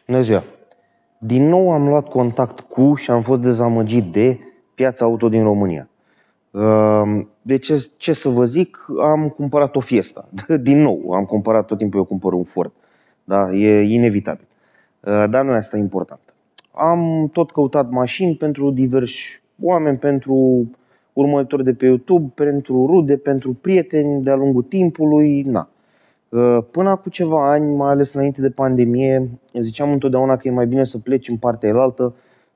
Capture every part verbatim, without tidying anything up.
Bună ziua! Din nou am luat contact cu și am fost dezamăgit de piața auto din România. De ce, ce să vă zic, am cumpărat o Fiesta. Din nou, am cumpărat, tot timpul eu cumpăr un Ford. Da? E inevitabil. Dar nu asta e important. Am tot căutat mașini pentru diversi oameni, pentru urmăritori de pe YouTube, pentru rude, pentru prieteni de-a lungul timpului. Na. Până acum ceva ani, mai ales înainte de pandemie, ziceam întotdeauna că e mai bine să pleci în partea elaltă,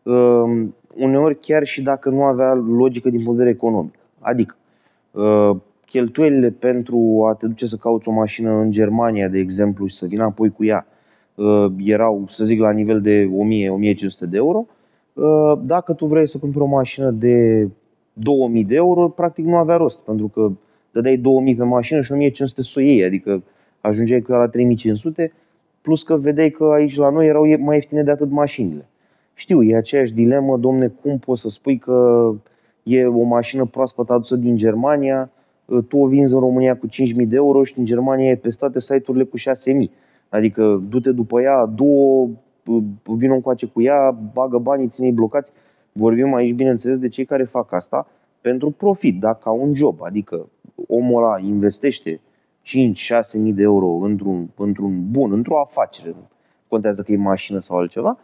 uneori chiar și dacă nu avea logică din punct de vedere economic. Adică, cheltuielile pentru a te duce să cauți o mașină în Germania, de exemplu, și să vină apoi cu ea, erau, să zic, la nivel de o mie - o mie cinci sute de euro. Dacă tu vrei să cumperi o mașină de două mii de euro, practic nu avea rost, pentru că dădeai două mii pe mașină și o mie cinci sute să o iei, adică ajungeai cu ea la trei mii cinci sute, plus că vedeai că aici la noi erau mai ieftine de atât mașinile. Știu, e aceeași dilemă, domne, cum poți să spui că e o mașină proaspăt adusă din Germania, tu o vinzi în România cu cinci mii de euro și în Germania e pe toate site-urile cu șase mii. Adică du-te după ea, du-o, vină încoace cu ea, bagă banii, ține-i blocați. Vorbim aici, bineînțeles, de cei care fac asta pentru profit, da? Ca un job. Adică omul ăla investește cinci - șase mii de euro într-un, într-un bun, într-o afacere, nu contează că e mașină sau altceva,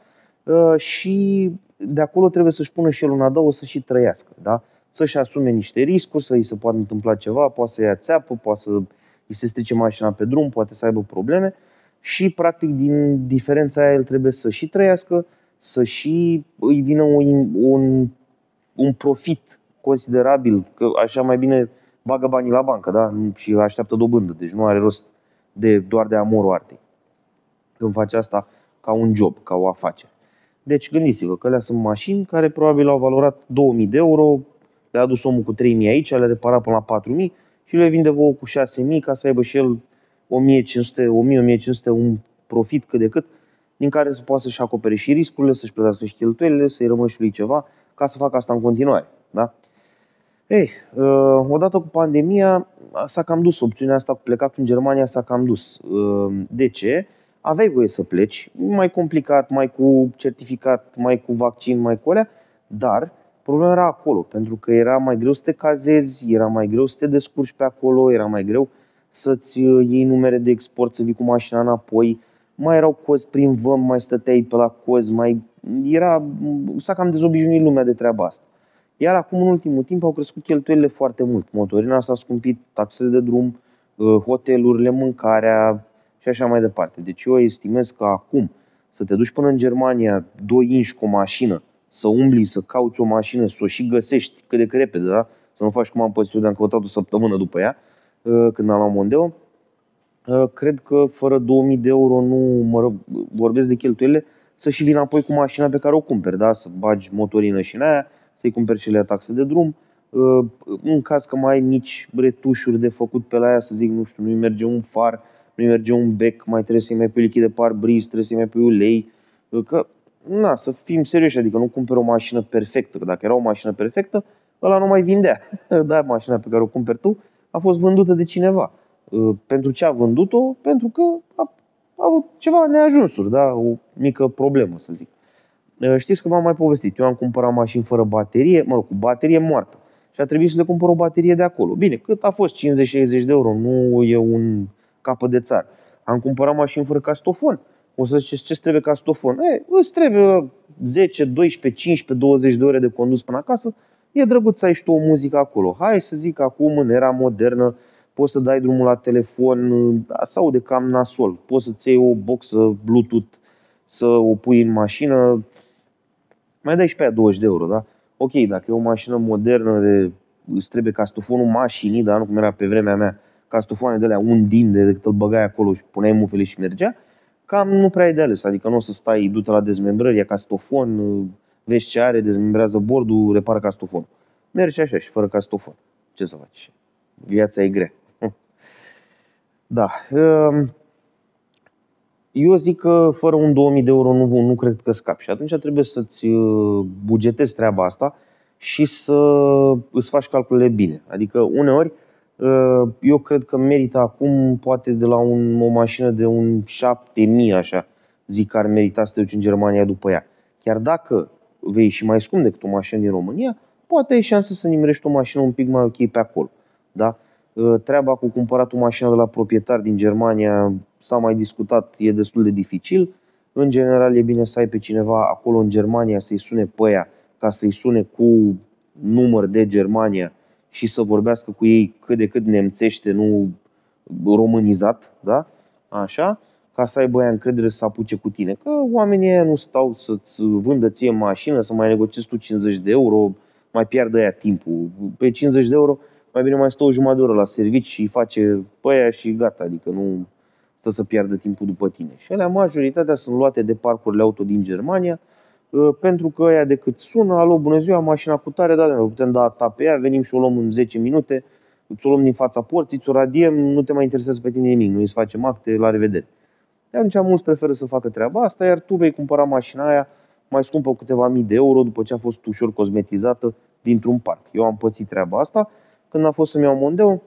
și de acolo trebuie să-și pună și el un adaos să și trăiască, da? Să-și asume niște riscuri, să îi se poate întâmpla ceva, poate să ia țeapă, poate să îi se strice mașina pe drum, poate să aibă probleme și practic din diferența aia el trebuie să și trăiască, să și îi vină un, un, un profit considerabil, că așa mai bine bagă banii la bancă, da? Și așteaptă dobândă, deci nu are rost de, doar de amorul artei. Când face asta ca un job, ca o afacere. Deci gândiți-vă că alea sunt mașini care probabil au valorat două mii de euro, le-a adus omul cu trei mii aici, le-a reparat până la patru mii și le vinde vouă cu șase mii ca să aibă și el o mie cinci sute - o mie - o mie cinci sute un profit cât de cât, din care să poată să-și acopere și riscurile, să-și plătească și cheltuielile, să-i rămână și lui ceva, ca să facă asta în continuare. Da? Ei, odată cu pandemia s-a cam dus, opțiunea asta cu plecat în Germania s-a cam dus. De ce? Aveai voie să pleci, mai complicat, mai cu certificat, mai cu vaccin, mai cu alea, dar problema era acolo, pentru că era mai greu să te cazezi, era mai greu să te descurci pe acolo, era mai greu să-ți iei numere de export, să vii cu mașina înapoi, mai erau cozi prin văm, mai stăteai pe la cozi, mai era, s-a cam dezobișnuit lumea de treaba asta. Iar acum, în ultimul timp, au crescut cheltuielile foarte mult. Motorina s-a scumpit, taxele de drum, hotelurile, mâncarea și așa mai departe. Deci eu estimez că acum să te duci până în Germania, doi inși cu o mașină, să umbli, să cauți o mașină, să o și găsești cât de cât repede, da? Să nu faci cum am pățit eu, de-am căutat o săptămână după ea, când am luat Mondeo. Cred că fără două mii de euro nu mă vorbesc de cheltuielile, să și vin apoi cu mașina pe care o cumperi, da? Să bagi motorină și în aia, să-i cumperi și le taxe de drum. În caz că mai ai mici retușuri de făcut pe la ea, să zic, nu știu, nu-i merge un far, nu-i merge un bec, mai trebuie să-i mai pui lichid de parbriz, trebuie să-i mai pui ulei. Că, na, să fim serioși, adică nu cumperi o mașină perfectă, că dacă era o mașină perfectă, ăla nu mai vindea. Da, mașina pe care o cumperi tu a fost vândută de cineva. Pentru ce a vândut-o? Pentru că a, a avut ceva neajunsuri, da? O mică problemă, să zic. Știți că v-am mai povestit, eu am cumpărat mașini fără baterie, mă rog, cu baterie moartă. Și a trebuit să le cumpăr o baterie de acolo. Bine, cât a fost? cincizeci - șaizeci de euro, nu e un capăt de țară. Am cumpărat mașini fără castofon. O să ziceți, ce trebuie castofon? E, îți trebuie zece, doisprezece, cincisprezece, douăzeci de ore de condus până acasă. E drăguț să ai și tu o muzică acolo. Hai să zic acum, în era modernă, poți să dai drumul la telefon, da, se aude cam nasol. Poți să-ți iei o boxă Bluetooth, să o pui în mașină, mai dai și pe aia douăzeci de euro, da? Ok, dacă e o mașină modernă, de, îți trebuie castofonul mașinii, da? Nu cum era pe vremea mea, castofoane de alea un din de decât îl băgai acolo și puneai mufele și mergea, cam nu prea ai de ales. Adică nu o să stai, du-te la dezmembrări, ia castofon, vezi ce are, dezmembrează bordul, repară castofon. Mergi așa și fără castofon. Ce să faci? Viața e grea. Da. Eu zic că fără un două mii de euro nu, nu cred că scapi. Și atunci trebuie să-ți bugetezi treaba asta și să îți faci calculele bine. Adică uneori eu cred că merită acum poate de la un, o mașină de un șapte mii așa, zic că ar merita să te duci în Germania după ea. Chiar dacă vei ieși mai scump decât o mașină din România, poate ai șansă să nimerești o mașină un pic mai ok pe acolo. Da? Treaba cu cumpărat o mașină de la proprietar din Germania, s-a mai discutat, e destul de dificil. În general e bine să ai pe cineva acolo în Germania să-i sune pe aia, ca să-i sune cu număr de Germania și să vorbească cu ei cât de cât nemțește, nu românizat, da? Așa, ca să aibă aia încredere să se apuce cu tine. Că oamenii aia nu stau să-ți vândă ție mașină, să mai negociezi tu cincizeci de euro, mai pierdă aia timpul. Pe cincizeci de euro mai bine mai stă o jumătate de oră la servici și face pe aia și gata, adică nu stă să piardă timpul după tine. Și alea majoritatea sunt luate de parcurile auto din Germania, pentru că aia decât sună, alo, bună ziua, mașina cu tare, da, putem da ta pe ea, venim și o luăm în zece minute, ți-o luăm din fața porții, ți-o radiem, nu te mai interesează pe tine nimic, noi îți facem acte, la revedere. De atunci mulți preferă să facă treaba asta, iar tu vei cumpăra mașina aia mai scumpă câteva mii de euro după ce a fost ușor cosmetizată dintr-un parc. Eu am pățit treaba asta. Când a fost să-mi iau Mondeo,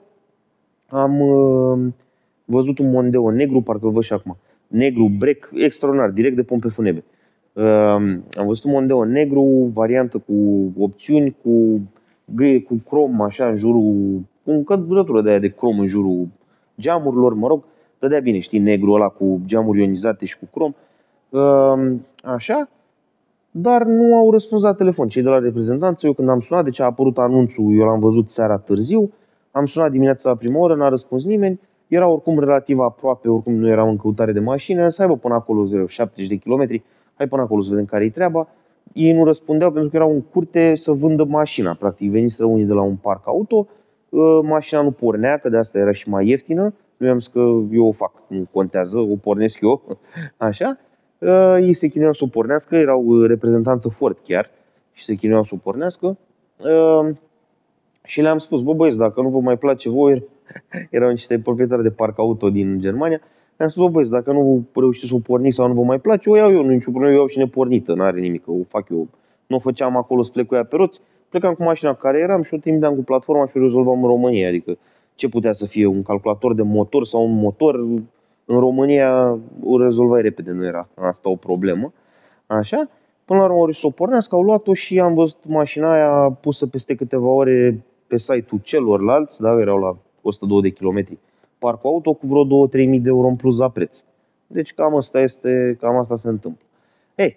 am uh, văzut un Mondeo negru, parcă îl văd și acum, negru, break, extraordinar, direct de pompe funebe. Uh, am văzut un Mondeo negru, variantă cu opțiuni, cu, cu crom așa în jurul, cu încăturătură de aia de crom în jurul geamurilor, mă rog, dădea bine, știi, negru ăla cu geamuri ionizate și cu crom, uh, așa. Dar nu au răspuns la telefon cei de la reprezentanță. Eu când am sunat, deci a apărut anunțul, eu l-am văzut seara târziu, am sunat dimineața la prima oră, n-a răspuns nimeni, era oricum relativ aproape, oricum nu eram în căutare de mașină, să aibă până acolo șaptezeci de kilometri, hai până acolo să vedem care-i treaba. Ei nu răspundeau pentru că erau în curte să vândă mașina, practic veniseră unii de la un parc auto, mașina nu pornea, că de asta era și mai ieftină, nu i-am zis că eu o fac, nu contează, o pornesc eu, așa. Uh, ei se chinuiau să o pornească, erau reprezentanță Ford chiar și se chinuiau să o pornească. Uh, și le-am spus, bă băieți, dacă nu vă mai place voi, erau niște proprietari de parc auto din Germania, le-am spus, bă băieți, dacă nu reușiți să o porniți sau nu vă mai place, o iau eu, nu nicio problemă, eu iau și nepornită, n-are nimic, o fac eu. Nu o făceam acolo să plec cu ea pe roți, plecam cu mașina cu care eram și o trimiteam cu platforma și o rezolvam în România, adică ce putea să fie, un calculator de motor sau un motor. În România o rezolvai repede, nu era asta o problemă. Așa. Până la urmă ori să o pornească, au luat-o și am văzut mașina aia pusă peste câteva ore pe site-ul celorlalți, da, erau la o sută doi de kilometri parcul auto cu vreo două-trei mii de euro în plus la preț. Deci cam asta este, cam asta se întâmplă. Ei,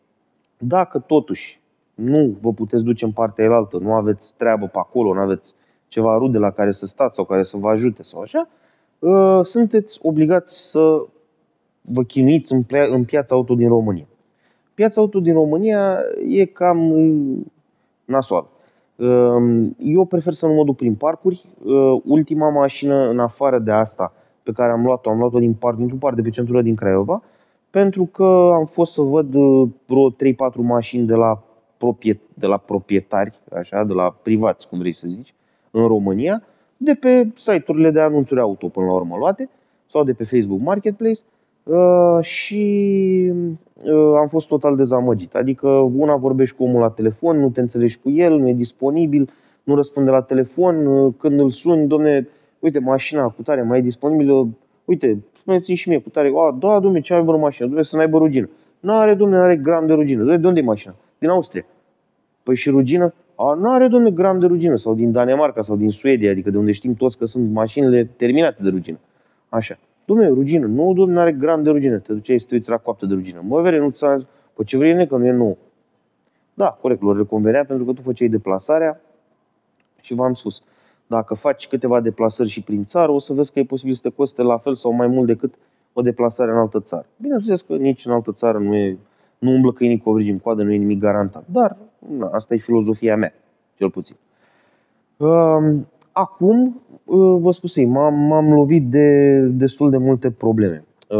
dacă totuși nu vă puteți duce în partea elaltă, nu aveți treabă pe acolo, nu aveți ceva rude la care să stați sau care să vă ajute sau așa, sunteți obligați să vă chinuiți în, în piața auto din România. Piața auto din România e cam nasoală. Eu prefer să nu mă duc prin parcuri. Ultima mașină, în afară de asta, pe care am luat-o, am luat-o din parc, dintr-un parc de pe centură din Craiova, pentru că am fost să văd vreo trei patru mașini de la, propriet, de la proprietari, așa, de la privați, cum vrei să zici, în România, de pe site-urile de anunțuri auto până la urmă luate, sau de pe Facebook Marketplace, uh, și uh, am fost total dezamăgit. Adică una vorbești cu omul la telefon, nu te înțelegi cu el, nu e disponibil, nu răspunde la telefon, uh, când îl suni, domne, uite, mașina cu tare mai e disponibilă, uite, spuneți-mi și mie cu tare, a, da, domne, ce ai bună mașină, domne, să n-aibă rugină. N-are, domne, n-are gram de rugină. Domne, de unde e mașina? Din Austria. Păi și rugină? A, nu are, domne, gram de rugină, sau din Danemarca, sau din Suedia, adică de unde știm toți că sunt mașinile terminate de rugină. Așa. Domne, rugină. Nu, domne, nu are gram de rugină. Te duceai să te uiți la coaptă de rugină. Mă, vere, nu ți-am zis. Păi ce vrei, că nu e nou. Da, corect, lor le convenea pentru că tu făceai deplasarea și v-am spus. Dacă faci câteva deplasări și prin țară, o să vezi că e posibil să te coste la fel sau mai mult decât o deplasare în altă țară. Bineînțeles că nici în altă țară nu e, nu umblă câinii cu ovrigi în coadă, nu e nimic garantat. Dar na, asta e filozofia mea, cel puțin. Acum, vă spus ei, m-am lovit de destul de multe probleme.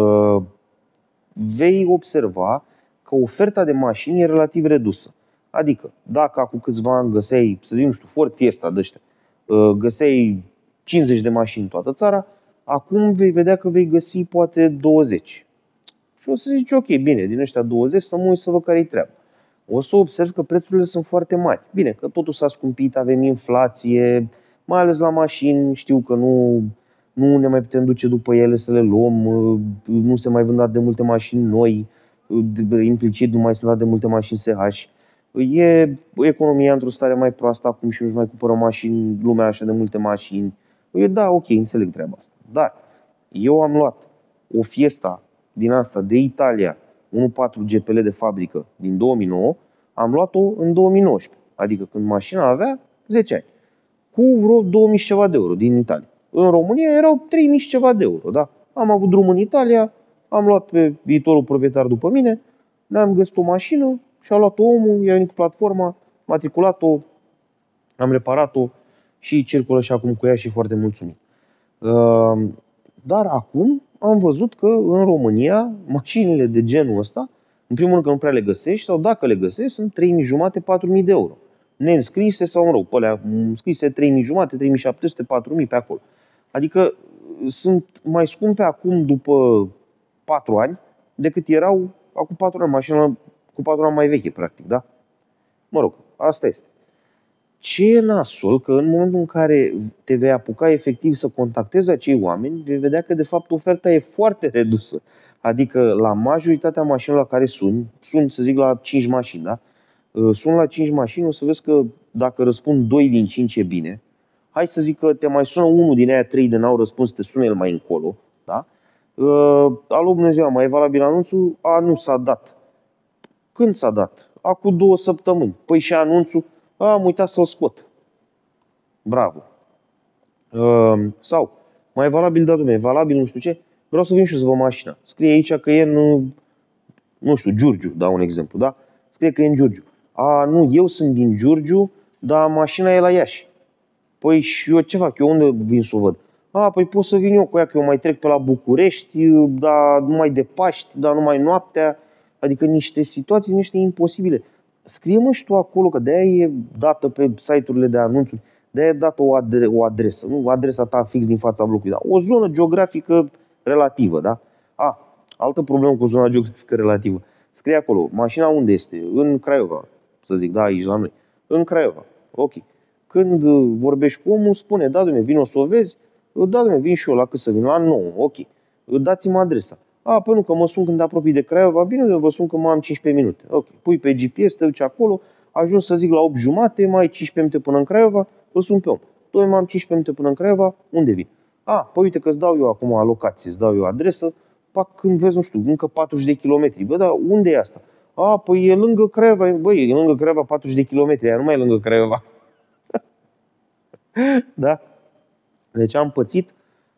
Vei observa că oferta de mașini e relativ redusă. Adică, dacă acum câțiva ani găseai, să zic, nu știu, Ford Fiesta de ăștia, găseai cincizeci de mașini în toată țara, acum vei vedea că vei găsi poate douăzeci. Și o să zici, ok, bine, din ăștia douăzeci să mă uit să văd care-i treaba. O să observ că prețurile sunt foarte mari. Bine, că totul s-a scumpit, avem inflație, mai ales la mașini, știu că nu, nu ne mai putem duce după ele să le luăm, nu se mai vând atât de multe mașini noi, implicit nu mai sunt atât de multe mașini S H. E economia într-o stare mai proastă acum și nu-și mai cumpără mașini, lumea așa de multe mașini. Eu, da, ok, înțeleg treaba asta. Dar eu am luat o Fiesta din asta de Italia, unu virgulă patru G P L de fabrică din două mii nouă, am luat-o în două mii nouăsprezece, adică când mașina avea zece ani, cu vreo două mii și ceva de euro din Italia. În România erau trei mii și ceva de euro, da? Am avut drum în Italia, am luat pe viitorul proprietar după mine, ne-am găsit o mașină și a luat-o omul, i-a venit cu platforma, matriculat-o, am reparat-o și circulă și acum cu ea și foarte mulțumit. Dar acum am văzut că în România mașinile de genul ăsta, în primul rând că nu prea le găsești, sau dacă le găsești, sunt trei mii jumate, patru mii de euro. Neînscrise sau, mă rog, pe alea scrise trei mii jumate, trei mii șapte sute, patru mii pe acolo. Adică sunt mai scumpe acum după patru ani decât erau acum patru ani, mașina cu patru ani mai veche, practic, da? Mă rog, asta este. Ce e nasol, că în momentul în care te vei apuca efectiv să contactezi acei oameni, vei vedea că de fapt oferta e foarte redusă. Adică la majoritatea mașinilor la care suni, suni să zic la cinci mașini, da? Sun la cinci mașini, o să vezi că dacă răspund doi din cinci e bine. Hai să zic că te mai sună unul din aia trei de n-au răspuns, te sună el mai încolo, da? Uh, alo, bună ziua, mai e valabil anunțul? A, nu s-a dat. Când s-a dat? Acum două săptămâni. Păi și anunțul? A, am uitat să-l scot. Bravo. Uh, sau, mai e valabil, da, dumne, e valabil, nu știu ce, vreau să vin și eu să vă mașina. Scrie aici că e în, nu știu, Giurgiu, dau un exemplu, da? Scrie că e în Giurgiu. A, nu, eu sunt din Giurgiu, dar mașina e la Iași. Păi și eu ce fac? Eu unde vin să o văd? A, păi pot să vin eu cu ea, că eu mai trec pe la București, dar numai de Paști, dar numai noaptea. Adică niște situații, niște imposibile. Scrie-mă și tu acolo, că de-aia e dată pe site-urile de anunțuri, de-aia e dată o, adre- o adresă, nu adresa ta fix din fața blocului, da? O zonă geografică relativă, da? A, altă problemă cu zona geografică relativă. Scrie acolo, mașina unde este? În Craiova, să zic, da, aici la noi. În Craiova, ok. Când vorbești cu omul, spune, da, dom'le, vin o să o vezi, da, dom'le, vin și eu la cât să vin, la nouă, ok. Dați-mi adresa. A, păi nu, că mă sun când te apropii de Craiova, bine, vă sun că mai am cincisprezece minute. Ok, pui pe G P S, te duci acolo, ajungi să zic la opt jumate, mai ai cincisprezece minute până în Craiova, îl sun pe om. Doi, mai am cincisprezece minute până în Craiova, unde vin? A, păi uite că îți dau eu acum alocație, îți dau eu adresă, pac, când vezi, nu știu, încă patruzeci de kilometri. Bă, dar unde e asta? A, păi e lângă Craiova, băi, e lângă Craiova patruzeci de kilometri, aia nu mai e lângă Craiova. Da? Deci am pățit.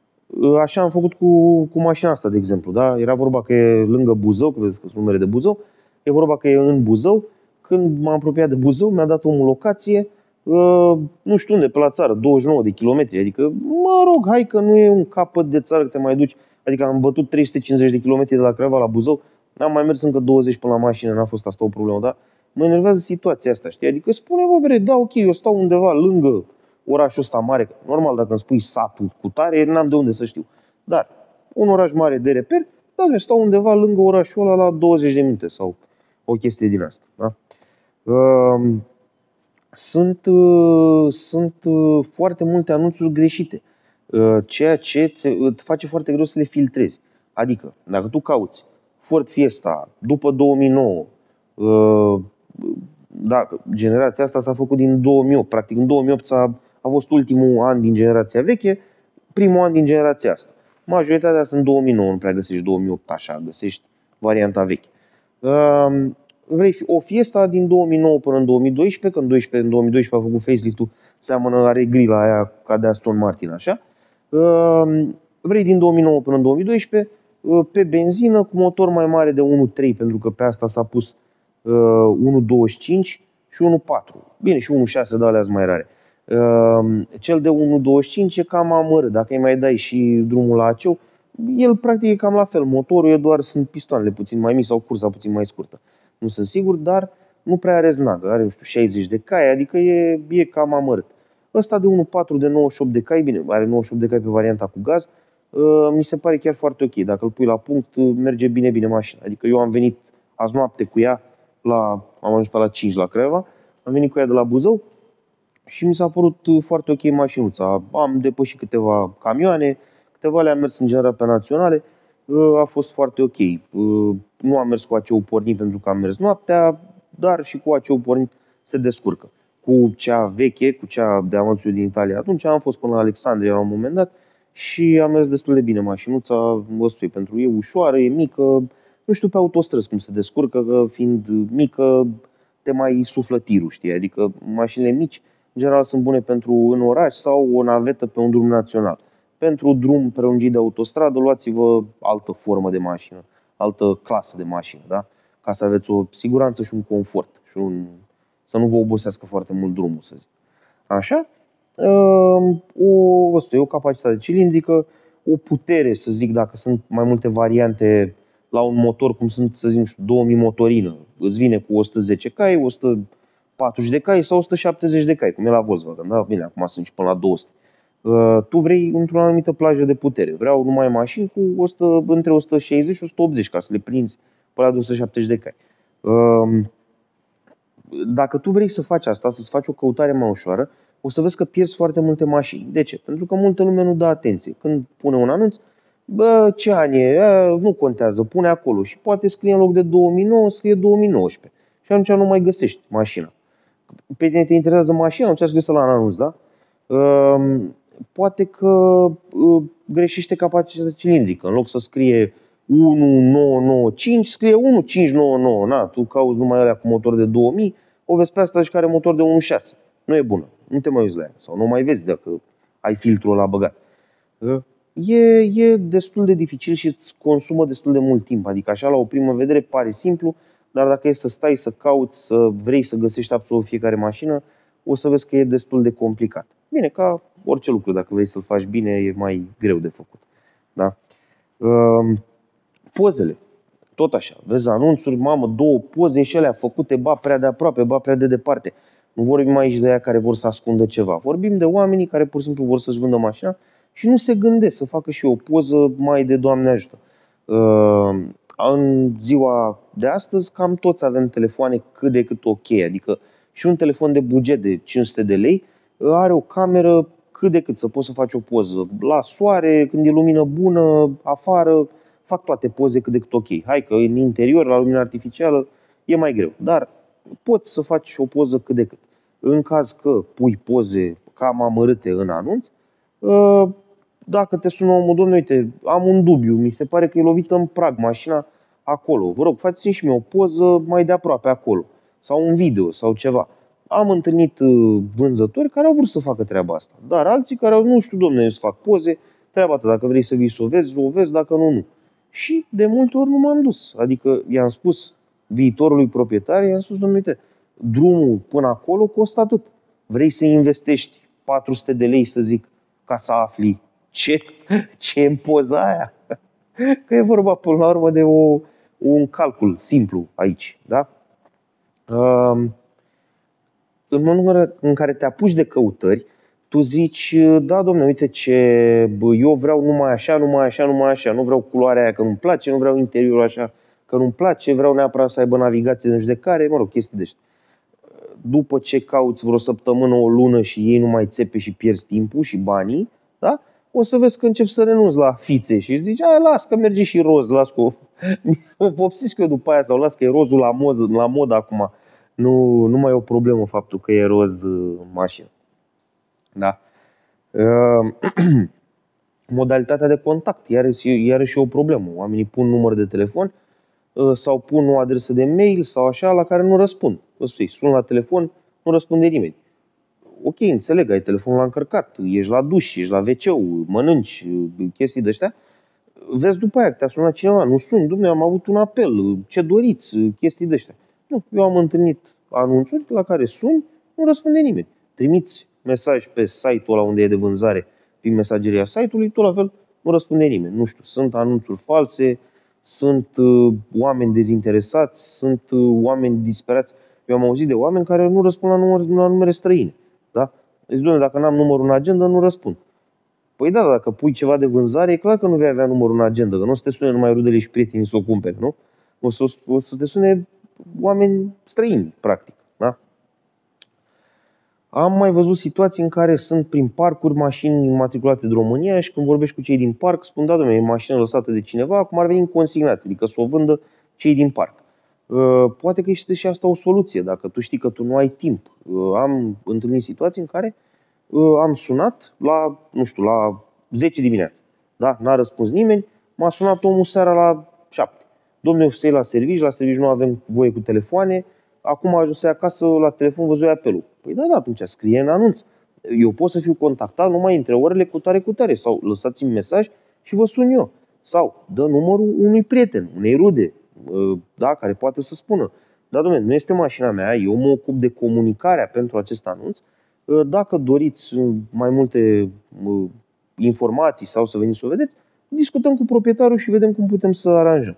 Așa am făcut cu, cu mașina asta, de exemplu. Da? Era vorba că e lângă Buzău, că vezi că sunt numere de Buzău. E vorba că e în Buzău. Când m-am apropiat de Buzău, mi-a dat omul locație, uh, nu știu unde, pe la țară, douăzeci și nouă de kilometri. Adică, mă rog, hai că nu e un capăt de țară că te mai duci. Adică am bătut trei sute cincizeci de kilometri de la Craiova la Buzău. N-am mai mers încă douăzeci până la mașină, n-a fost asta o problemă, dar mă enervează situația asta, știi? Adică spune, bă, vere, da, ok, eu stau undeva lângă orașul ăsta mare. Normal, dacă îmi spui satul cu tare, n-am de unde să știu. Dar un oraș mare de reper, da, stau undeva lângă orașul ăla la douăzeci de minute sau o chestie din asta. Da? Uh, sunt uh, sunt uh, foarte multe anunțuri greșite, uh, ceea ce îți face foarte greu să le filtrezi. Adică, dacă tu cauți Ford Fiesta după două mii nouă, uh, da, generația asta s-a făcut din două mii opt, practic în două mii opt a, a fost ultimul an din generația veche, primul an din generația asta. Majoritatea sunt două mii nouă, nu prea găsești două mii opt așa, găsești varianta veche. Uh, vrei o Fiesta din două mii nouă până în două mii doisprezece, că în, doisprezece, în două mii doisprezece a făcut facelift-ul, seamănă, are grila aia ca de Aston Martin, așa. Uh, vrei din două mii nouă până în două mii doisprezece, uh, pe benzină, cu motor mai mare de unu virgulă trei, pentru că pe asta s-a pus uh, unu virgulă douăzeci și cinci și unu virgulă patru. Bine, și unu virgulă șase, dar alea sunt mai rare. Uh, cel de unu virgulă douăzeci și cinci e cam amărât. Dacă îi mai dai și drumul la aceu, el practic e cam la fel. Motorul e doar, sunt pistoanele puțin mai mici sau cursa puțin mai scurtă. Nu sunt sigur, dar nu prea are znagă. Are, nu știu, șaizeci de cai, adică e, e cam amărât. Ăsta de unu virgulă patru de nouăzeci și opt de cai, bine, are nouăzeci și opt de cai pe varianta cu gaz, uh, mi se pare chiar foarte ok. Dacă îl pui la punct, merge bine, bine mașina. Adică eu am venit azi noapte cu ea, la, am ajuns pe la cinci la Craiova, am venit cu ea de la Buzău și mi s-a părut foarte ok mașinuța. Am depășit câteva camioane, câteva le-am mers în general pe naționale. A fost foarte ok. Nu am mers cu A C-ul pornit pentru că am mers noaptea, dar și cu A C-ul pornit se descurcă. Cu cea veche, cu cea de avanțul din Italia atunci, am fost până la Alexandria la un moment dat și am mers destul de bine mașinuța, ăstui, pentru e ușoară, e mică, nu știu pe autostrăzi cum se descurcă, că fiind mică te mai suflă tirul, știi? Adică mașinile mici, în general, sunt bune pentru în oraș sau o navetă pe un drum național. Pentru drum prelungit de autostradă, luați-vă altă formă de mașină, altă clasă de mașină, da? Ca să aveți o siguranță și un confort și un... să nu vă obosească foarte mult drumul, să zic. Așa? O, asta e o capacitate cilindrică, o putere, să zic, dacă sunt mai multe variante la un motor, cum sunt, să zic, nu știu, două mii motorină, îți vine cu o sută zece cai, o sută patruzeci de cai sau o sută șaptezeci de cai, cum e la Volkswagen, da? Bine, acum sunt și până la două sute. Tu vrei într-o anumită plajă de putere. Vreau numai mașini cu o sută, între o sută șaizeci și o sută optzeci ca să le prinzi pe la de o sută șaptezeci de cai. Dacă tu vrei să faci asta, să-ți faci o căutare mai ușoară, o să vezi că pierzi foarte multe mașini. De ce? Pentru că multă lume nu dă atenție. Când pune un anunț, bă, ce an e? A, nu contează, pune acolo. Și poate scrie în loc de două mii nouă, scrie două mii nouăsprezece. Și atunci nu mai găsești mașina. Pe tine te interesează mașina, atunci scrie la anunț, da? Poate că uh, greșește capacitatea cilindrică. În loc să scrie unu nouă nouă cinci, scrie unu cinci nouă nouă. Na, tu cauți numai alea cu motor de două mii, o vezi pe asta și care motor de unu virgulă șase. Nu e bună. Nu te mai uiți la ea. Sau nu mai vezi dacă ai filtrul ăla băgat. E, e destul de dificil și îți consumă destul de mult timp. Adică așa la o primă vedere pare simplu, dar dacă e să stai să cauți, să vrei să găsești absolut fiecare mașină, o să vezi că e destul de complicat. Bine, ca orice lucru, dacă vrei să-l faci bine, e mai greu de făcut. Da? Pozele. Tot așa. Vezi anunțuri, mamă, două poze și alea făcute, ba prea de aproape, ba prea de departe. Nu vorbim aici de aia care vor să ascundă ceva. Vorbim de oamenii care pur și simplu vor să-și vândă mașina și nu se gândesc să facă și o poză mai de Doamne ajută. În ziua de astăzi, cam toți avem telefoane cât de cât ok. Adică și un telefon de buget de cinci sute de lei are o cameră cât de cât să poți să faci o poză. La soare, când e lumină bună, afară, fac toate poze cât de cât ok. Hai că în interior, la lumină artificială, e mai greu. Dar poți să faci o poză cât de cât. În caz că pui poze cam amărâte în anunț, dacă te sună omul, domnule, uite, am un dubiu, mi se pare că e lovită în prag mașina acolo. Vă rog, faceți și mie o poză mai de aproape acolo. Sau un video, sau ceva. Am întâlnit vânzători care au vrut să facă treaba asta. Dar alții care au, nu știu, domnule, să fac poze, treaba ta, dacă vrei să vii să o vezi, o vezi, dacă nu, nu. Și de multe ori nu m-am dus. Adică i-am spus viitorului proprietar, i-am spus, domnule, uite, drumul până acolo costă atât. Vrei să investești patru sute de lei, să zic, ca să afli ce, ce e în poza aia? Că e vorba până la urmă de o, un calcul simplu aici, da? Um, în momentul în care te apuci de căutări, tu zici, da, domnule, uite ce, bă, eu vreau numai așa, numai așa, numai așa, nu vreau culoarea aia că nu-mi place, nu vreau interiorul așa că nu-mi place, vreau neapărat să aibă navigație de judecare, mă rog, chestii de astea. După ce cauți vreo săptămână, o lună și ei nu mai țepe și pierzi timpul și banii, da? O să vezi că începi să renunți la fițe și zici, a, las că merge și roz, las că o vopsesc eu după aia sau las că e rozul la mod, la mod acum. Nu, nu mai e o problemă faptul că e roz în mașină. Da? Modalitatea de contact, iarăși, iarăși e o problemă. Oamenii pun număr de telefon sau pun o adresă de mail sau așa la care nu răspund. Îi sun la telefon, nu răspunde nimeni. Ok, înțeleg, ai telefonul la încărcat, ești la duș, ești la ve ce-ul, mănânci, chestii de astea. Vezi după aia că te-a sunat cineva, nu suni, dom'le, am avut un apel, ce doriți, chestii de astea. Nu, eu am întâlnit anunțuri la care suni, nu răspunde nimeni. Trimiți mesaj pe site-ul ăla unde e de vânzare, prin mesageria site-ului, tot la fel nu răspunde nimeni. Nu știu, sunt anunțuri false, sunt uh, oameni dezinteresați, sunt uh, oameni disperați. Eu am auzit de oameni care nu răspund la, număr, la numere străine. Da? Deci, doamne, dacă n-am numărul în agenda, nu răspund. Păi da, dacă pui ceva de vânzare, e clar că nu vei avea numărul în agenda, că nu o să te sune numai rudele și prietenii să o cumpere, nu? O să, o să te sune oameni străini, practic. Da? Am mai văzut situații în care sunt prin parcuri mașini matriculate de România și când vorbești cu cei din parc, spun, da, dom'le, e mașină lăsată de cineva, acum ar veni în consignație, adică să o vândă cei din parc. Poate că este și asta o soluție, dacă tu știi că tu nu ai timp. Am întâlnit situații în care am sunat la, nu știu, la zece dimineața. Da? N-a răspuns nimeni, m-a sunat omul seara la șapte. Dom'le, ofisei la servici, la servici nu avem voie cu telefoane, acum a ajuns acasă la telefon, văzui apelul. Păi da, da, atunci scrie în anunț. Eu pot să fiu contactat numai între orele cu tare cu tare sau lăsați-mi mesaj și vă sun eu. Sau dă numărul unui prieten, unei rude, da, care poate să spună: da, dom'le, nu este mașina mea, eu mă ocup de comunicarea pentru acest anunț. Dacă doriți mai multe informații sau să veniți să o vedeți, discutăm cu proprietarul și vedem cum putem să aranjăm.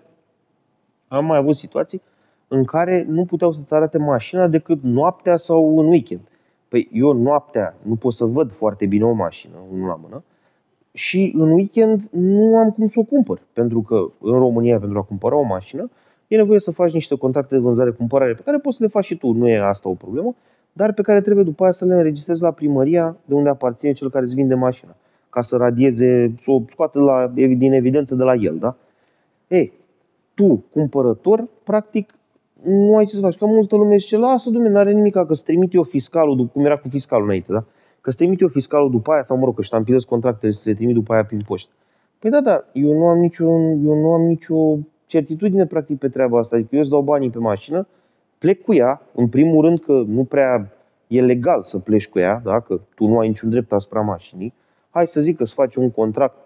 Am mai avut situații în care nu puteau să-ți arate mașina decât noaptea sau în weekend. Păi eu noaptea nu pot să văd foarte bine o mașină, unul la mână, și în weekend nu am cum să o cumpăr. Pentru că în România, pentru a cumpăra o mașină, e nevoie să faci niște contracte de vânzare-cumpărare, pe care poți să le faci și tu, nu e asta o problemă, dar pe care trebuie după aia să le înregistrezi la primăria de unde aparține cel care îți vinde mașina, ca să radieze, să o scoate la, din evidență de la el, da? Ei, tu, cumpărător, practic, nu ai ce să faci. Că multă lume zice: lasă, Dumnezeu, n-are nimic, că îți trimit eu fiscalul, cum era cu fiscalul înainte, da? Că îți trimit eu fiscalul după aia, sau mă rog, că ștampilez contractele și să le trimit după aia prin poștă. Păi da, da, eu nu am nicio, eu nu am nicio certitudine practic pe treaba asta. Adică eu îți dau banii pe mașină, plec cu ea, în primul rând că nu prea e legal să pleci cu ea, da? Că tu nu ai niciun drept asupra mașinii. Hai să zic că îți faci un contract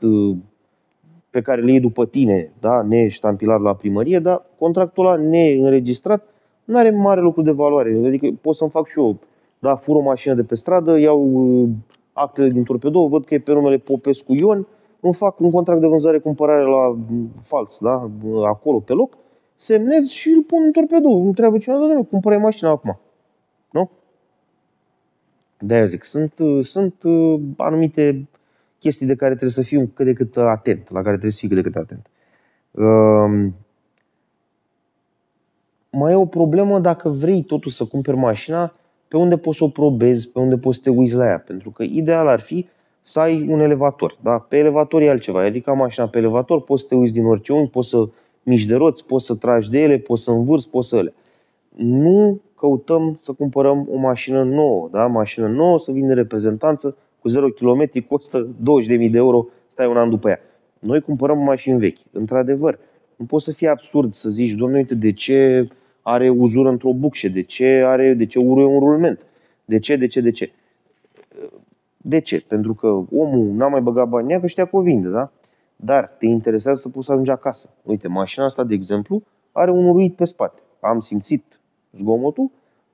pe care le iei după tine, da? Neștampilat la primărie, dar contractul ăla neînregistrat nu are mare lucru de valoare. Adică pot să-mi fac și eu, da, fur o mașină de pe stradă, iau uh, actele din torpedou, văd că e pe numele Popescu Ion, îmi fac un contract de vânzare-cumpărare la fals, da? Acolo, pe loc, semnez și îl pun în torpedou. Îmi întreabă cineva: da, cumpărai mașina acum. Nu? De-aia zic, sunt, sunt uh, anumite chestii de care trebuie să fiu cât de cât atent, la care trebuie să fii cât de cât atent. Uh, mai e o problemă dacă vrei totuși să cumperi mașina, pe unde poți să o probezi, pe unde poți să te uiți la ea. Pentru că ideal ar fi să ai un elevator. Da? Pe elevator e altceva. Adică mașina pe elevator, poți să te uiți din orice unghi, poți să miști de roți, poți să tragi de ele, poți să învârți, poți să ele. Nu căutăm să cumpărăm o mașină nouă. Da? Mașină nouă, să vin de reprezentanță, cu zero kilometri, costă douăzeci de mii de euro, stai un an după ea. Noi cumpărăm mașini vechi. Într-adevăr, nu poți să fie absurd să zici: Doamne, uite, de ce are uzură într-o bucșă, de ce are, de ce uruie un rulment, de ce, de ce, de ce. De ce? Pentru că omul n-a mai băgat bani în ea, că știa că o vinde, da? Dar te interesează să poți să ajungi acasă. Uite, mașina asta, de exemplu, are un uruit pe spate. Am simțit zgomotul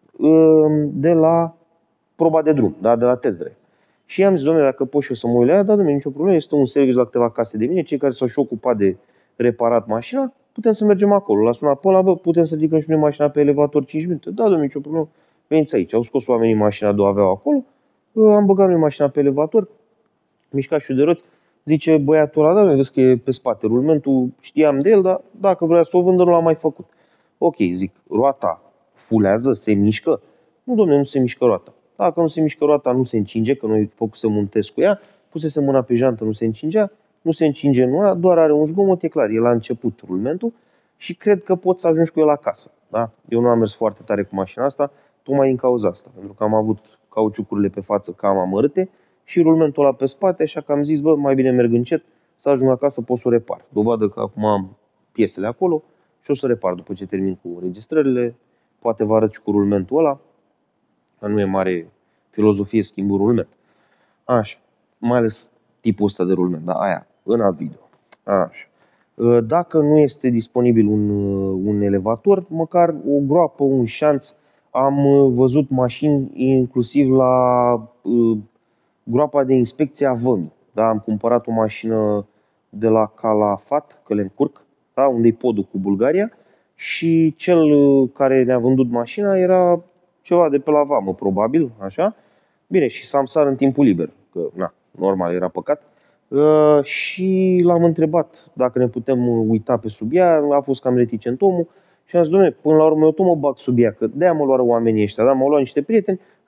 de la proba de drum, da? De la test drive. Și i-am zis: dom'le, dacă pot și eu să mă uit la ea, da, dom'le, nicio problemă, este un serviciu la câteva case de mine, cei care s-au și ocupat de reparat mașina, putem să mergem acolo. L-a sunat pe ăla: bă, putem să ridicăm și noi mașina pe elevator cinci minute? Da, dom'le, nicio problemă, veniți aici. Au scos oamenii mașina a doua, aveau acolo, am băgat noi mașina pe elevator, mișcat și de roți. Zice băiatul ăla: da, vezi că e pe spate rulmentul, știam de el, dar dacă vrea să o vândă, nu l-a mai făcut. Ok, zic, roata fulează, se mișcă? Nu, dom'le, nu se mișcă roata. Dacă nu se mișcă roata, nu se încinge, că noi făcusem un test cu ea, pusese mâna pe jantă, nu se încingea, nu se încinge în una, doar are un zgomot, e clar, e la început rulmentul și cred că poți să ajungi cu el acasă. Da? Eu nu am mers foarte tare cu mașina asta, tocmai din cauza asta, pentru că am avut cauciucurile pe față cam amărâte și rulmentul ăla pe spate, așa că am zis: bă, mai bine merg încet, să ajung acasă, pot să o repar. Dovadă că acum am piesele acolo și o să repar după ce termin cu înregistrările, poate vă arăt și cu rulmentul ăla, că nu e mare filozofie schimbul rulment. Așa, mai ales tipul ăsta de rulment, da, aia, în alt video. Așa. Dacă nu este disponibil un, un elevator, măcar o groapă, un șanț. Am văzut mașini inclusiv la uh, groapa de inspecție a vămii. Da, am cumpărat o mașină de la Calafat, Călencurc, da, unde e podul cu Bulgaria, și cel care ne-a vândut mașina era ceva de pe la vamă, probabil, așa. Bine, și Samsar în timpul liber, că, na, normal, era păcat. Uh, și l-am întrebat dacă ne putem uita pe sub ea, a fost cam reticent omul și am zis: dom'le, până la urmă eu tot mă bag sub ea, că de-aia mă luară oamenii ăștia, da? M-au luat niște prieteni,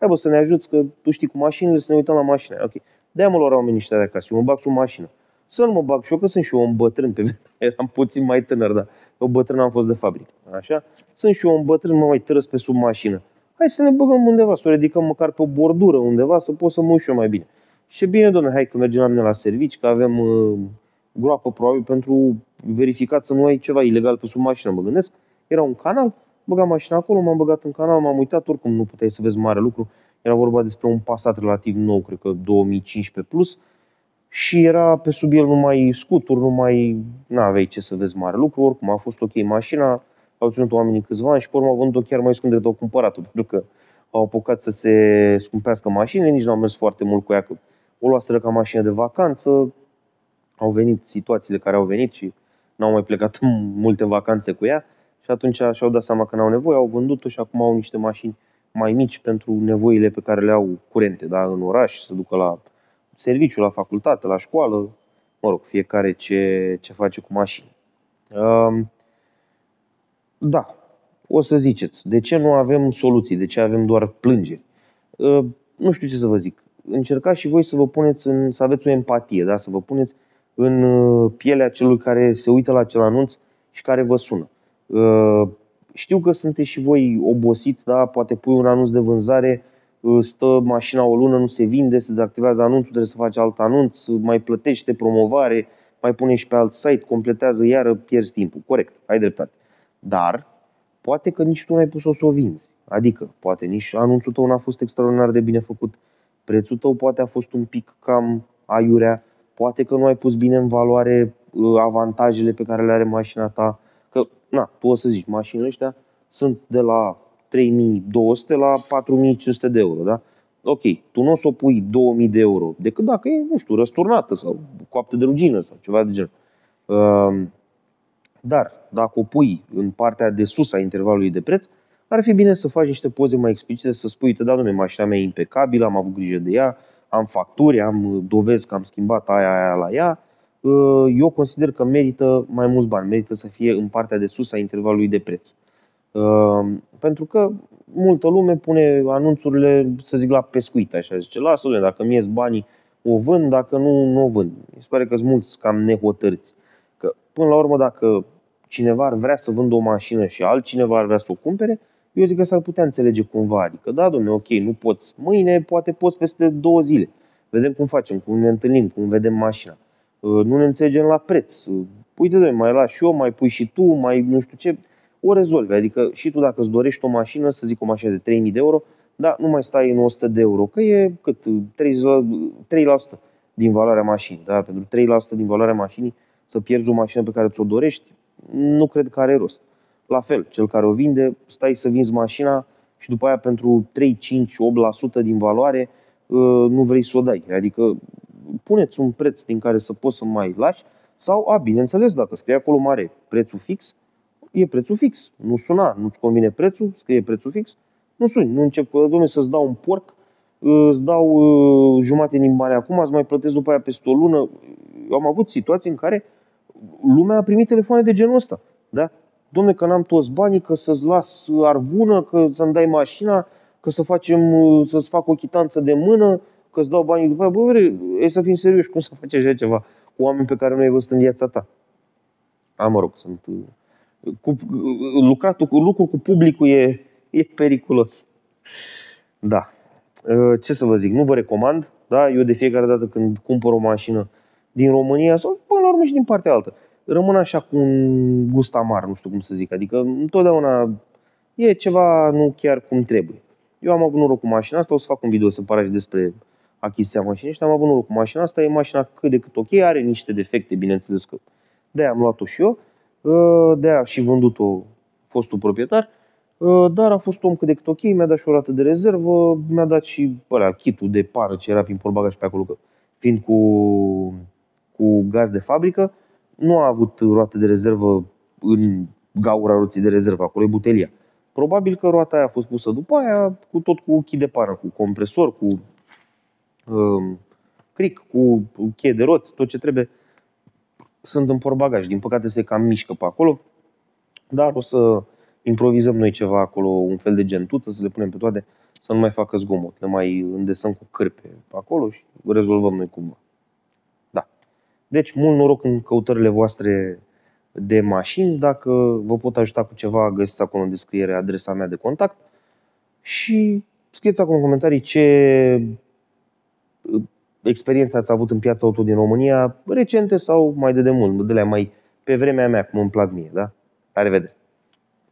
hai bă să ne ajuți că tu știi cu mașinile, să ne uităm la mașină. Ok. De-aia mă luau oamenii ăștia de acasă și mă bag sub mașină. Să nu mă bag și eu, că sunt și eu un bătrân, pe eram puțin mai tânăr, dar eu bătrân am fost de fabrică. Așa? Sunt și eu un bătrân, mă mai tărăs pe sub mașină. Hai să ne băgăm undeva, să o ridicăm măcar pe o bordură undeva, să pot să mă uit și eu mai bine. Și bine, domne, hai că mergem la mine la servici, că avem uh, groapă probabil pentru verificat să nu ai ceva ilegal pe sub mașină, mă gândesc. Era un canal, băgam mașina acolo, m-am băgat în canal, m-am uitat, oricum nu puteai să vezi mare lucru. Era vorba despre un Passat relativ nou, cred că două mii cincisprezece plus, și era pe sub el numai scuturi, numai n-aveai ce să vezi mare lucru, oricum a fost ok mașina, au ținut oamenii câțiva ani și pe urmă au vândut-o chiar mai scump decât au cumpărat-o, pentru că au apucat să se scumpească mașinile, nici n-au mers foarte mult cu ea, că o luaseră ca mașină de vacanță, au venit situațiile care au venit și n-au mai plecat multe vacanțe cu ea și atunci și-au dat seama că n-au nevoie, au vândut-o și acum au niște mașini mai mici pentru nevoile pe care le au curente, da, în oraș, să ducă la serviciu, la facultate, la școală, mă rog, fiecare ce, ce face cu mașini. Uh, da, o să ziceți, de ce nu avem soluții, de ce avem doar plângeri? Uh, nu știu ce să vă zic. Încercați și voi să vă puneți în, să aveți o empatie, da? Să vă puneți în pielea celui care se uită la acel anunț și care vă sună. Uh, știu că sunteți și voi obosiți, da? Poate pui un anunț de vânzare, stă mașina o lună, nu se vinde, se dezactivează anunțul, trebuie să faci alt anunț, mai plătește promovare, mai pune și pe alt site, completează iară, pierzi timpul. Corect, ai dreptate. Dar poate că nici tu n-ai pus-o să o vinzi. Adică, poate nici anunțul tău n-a fost extraordinar de bine făcut. Prețul tău poate a fost un pic cam aiurea. Poate că nu ai pus bine în valoare avantajele pe care le are mașina ta. Că, na, tu o să zici, mașinile ăștia sunt de la trei mii două sute la patru mii cinci sute de euro, da? Ok, tu nu o să o pui două mii de euro, decât dacă e, nu știu, răsturnată sau coaptă de rugină sau ceva de genul. Dar, dacă o pui în partea de sus a intervalului de preț, ar fi bine să faci niște poze mai explicite, să spui, uite, da, dom'le, mașina mea e impecabilă, am avut grijă de ea, am facturi, am dovezi că am schimbat aia, aia la ea. Eu consider că merită mai mulți bani, merită să fie în partea de sus a intervalului de preț. Pentru că multă lume pune anunțurile, să zic, la pescuit, așa, zice, lasă-le, dacă mi ies banii, o vând, dacă nu, nu o vând. Mi se pare că sunt mulți cam nehotărți. Că, până la urmă, dacă cineva ar vrea să vândă o mașină și altcineva ar vrea să o cumpere, eu zic că s-ar putea înțelege cumva. Adică, da, dom'le, ok, nu poți mâine, poate poți peste două zile. Vedem cum facem, cum ne întâlnim, cum vedem mașina. Nu ne înțelegem la preț. Uite, dom'le, mai lași și eu, mai pui și tu, mai nu știu ce. O rezolvi. Adică și tu dacă îți dorești o mașină, să zic o mașină de trei mii de euro, da, nu mai stai în o sută de euro, că e cât? trei la sută din valoarea mașinii. Da? Pentru trei la sută din valoarea mașinii să pierzi o mașină pe care ți-o dorești, nu cred că are rost. La fel, cel care o vinde, stai să vinzi mașina și după aia pentru trei, cinci, opt la sută din valoare nu vrei să o dai. Adică puneți un preț din care să poți să mai lași sau, a, bineînțeles, dacă scrie acolo mare prețul fix, e prețul fix. Nu suna, nu-ți convine prețul, scrie prețul fix, nu suni. Nu încep, dom'le, să-ți dau un porc, îți dau uh, jumate din bani acum, îți mai plătesc după aia peste o lună. Eu am avut situații în care lumea a primit telefoane de genul ăsta. Da? Dom'le, că n-am toți banii, că să-ți las arvună, că să-mi dai mașina, că să facem, să-ți fac o chitanță de mână, că îți dau banii după aia. Bă, vrei, e să fim serioși, cum să faci așa ceva cu oameni pe care nu ai văzut în viața ta? A, mă rog, sunt... Cu, lucratul cu lucru cu publicul e, e periculos. Da. Ce să vă zic, nu vă recomand. Da? Eu de fiecare dată când cumpăr o mașină din România sau până la urmă și din partea altă, rămân așa cu un gust amar, nu știu cum să zic. Adică întotdeauna e ceva nu chiar cum trebuie. Eu am avut noroc cu mașina asta, o să fac un video separat despre achiziția mașinii și am avut noroc cu mașina asta. E mașina cât de cât ok, are niște defecte, bineînțeles că de-aia am luat-o și eu. De-aia și vândut-o fostul proprietar, dar a fost om cât de cât ok, mi-a dat și o rată de rezervă, mi-a dat și ăla, kit-ul de pară ce era prin portbagaj pe acolo, că fiind cu, cu gaz de fabrică, nu a avut roată de rezervă în gaura roții de rezervă, acolo e butelia. Probabil că roata aia a fost pusă după aia, cu tot cu kit de pară, cu compresor, cu um, cric, cu cheie de roți, tot ce trebuie. Sunt în portbagaj, din păcate se cam mișcă pe acolo, dar o să improvizăm noi ceva acolo, un fel de gentuță, să le punem pe toate, să nu mai facă zgomot. Le mai îndesăm cu cârpe acolo și rezolvăm noi cumva. Da. Deci, mult noroc în căutările voastre de mașini. Dacă vă pot ajuta cu ceva, găsiți acolo în descriere adresa mea de contact și scrieți acolo în comentarii ce experiențe ați avut în piața auto din România, recente sau mai de demult, de la mai pe vremea mea, cum îmi plac mie, da? La revedere!